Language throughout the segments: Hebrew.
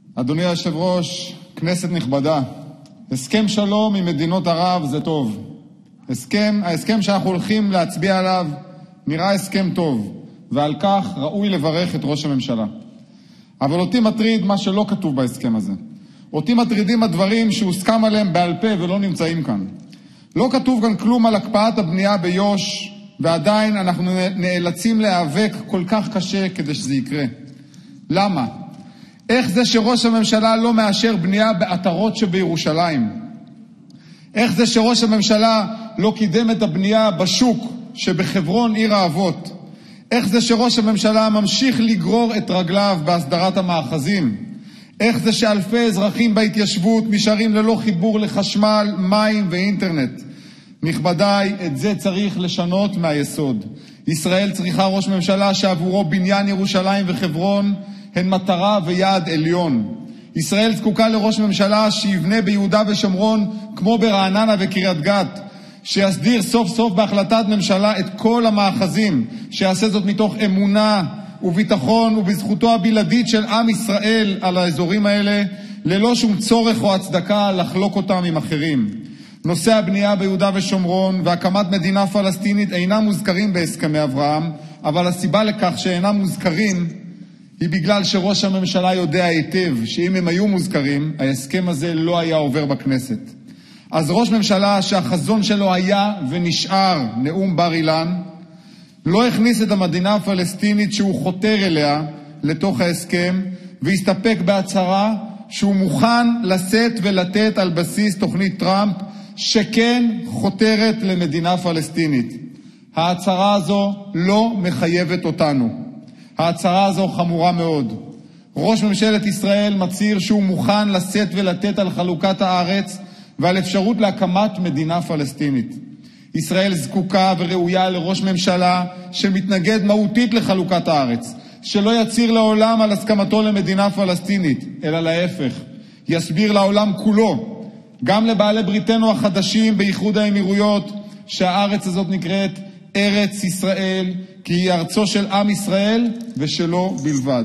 אדוני היושב-ראש, כנסת נכבדה, הסכם שלום עם מדינות ערב זה טוב. ההסכם שאנחנו הולכים להצביע עליו נראה הסכם טוב, ועל כך ראוי לברך את ראש הממשלה. אבל אותי מטריד מה שלא כתוב בהסכם הזה. אותי מטרידים הדברים שהוסכם עליהם בעל פה ולא נמצאים כאן. לא כתוב כאן כלום על הקפאת הבנייה ביו"ש, ועדיין אנחנו נאלצים להיאבק כל כך קשה כדי שזה יקרה. למה? איך זה שראש הממשלה לא מאשר בנייה באתרות שבירושלים? איך זה שראש הממשלה לא קידם את הבנייה בשוק שבחברון עיר האבות? איך זה שראש הממשלה ממשיך לגרור את רגליו בהסדרת המאחזים? איך זה שאלפי אזרחים בהתיישבות נשארים ללא חיבור לחשמל, מים ואינטרנט? נכבדיי, את זה צריך לשנות מהיסוד. ישראל צריכה ראש ממשלה שעבורו בניין ירושלים וחברון הן מטרה ויעד עליון. ישראל זקוקה לראש ממשלה שיבנה ביהודה ושומרון כמו ברעננה וקריית גת, שיסדיר סוף סוף בהחלטת ממשלה את כל המאחזים, שיעשה זאת מתוך אמונה וביטחון ובזכותו הבלעדית של עם ישראל על האזורים האלה, ללא שום צורך או הצדקה לחלוק אותם עם אחרים. נושא הבנייה ביהודה ושומרון והקמת מדינה פלסטינית אינם מוזכרים בהסכמי אברהם, אבל הסיבה לכך שאינם מוזכרים היא בגלל שראש הממשלה יודע היטב שאם הם היו מוזכרים, ההסכם הזה לא היה עובר בכנסת. אז ראש ממשלה שהחזון שלו היה ונשאר נאום בר אילן, לא הכניס את המדינה הפלסטינית שהוא חותר אליה לתוך ההסכם, והסתפק בהצהרה שהוא מוכן לשאת ולתת על בסיס תוכנית טראמפ, שכן חותרת למדינה פלסטינית. ההצהרה הזו לא מחייבת אותנו. ההצהרה הזו חמורה מאוד. ראש ממשלת ישראל מצהיר שהוא מוכן לשאת ולתת על חלוקת הארץ ועל אפשרות להקמת מדינה פלסטינית. ישראל זקוקה וראויה לראש ממשלה שמתנגד מהותית לחלוקת הארץ, שלא יצהיר לעולם על הסכמתו למדינה פלסטינית, אלא להפך, יסביר לעולם כולו, גם לבעלי בריתנו החדשים באיחוד האמירויות, שהארץ הזאת נקראת ארץ ישראל, כי היא ארצו של עם ישראל ושלו בלבד.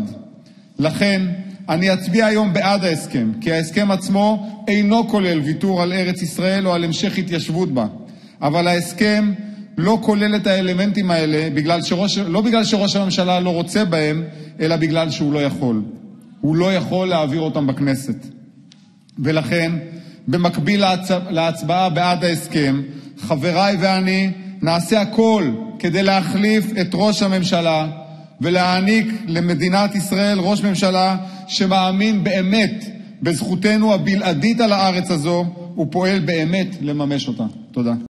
לכן אני אצביע היום בעד ההסכם, כי ההסכם עצמו אינו כולל ויתור על ארץ ישראל או על המשך התיישבות בה. אבל ההסכם לא כולל את האלמנטים האלה לא בגלל שראש הממשלה לא רוצה בהם, אלא בגלל שהוא לא יכול. הוא לא יכול להעביר אותם בכנסת. ולכן, במקביל להצבעה בעד ההסכם, חבריי ואני נעשה הכל כדי להחליף את ראש הממשלה ולהעניק למדינת ישראל ראש ממשלה שמאמין באמת בזכותנו הבלעדית על הארץ הזו ופועל באמת לממש אותה. תודה.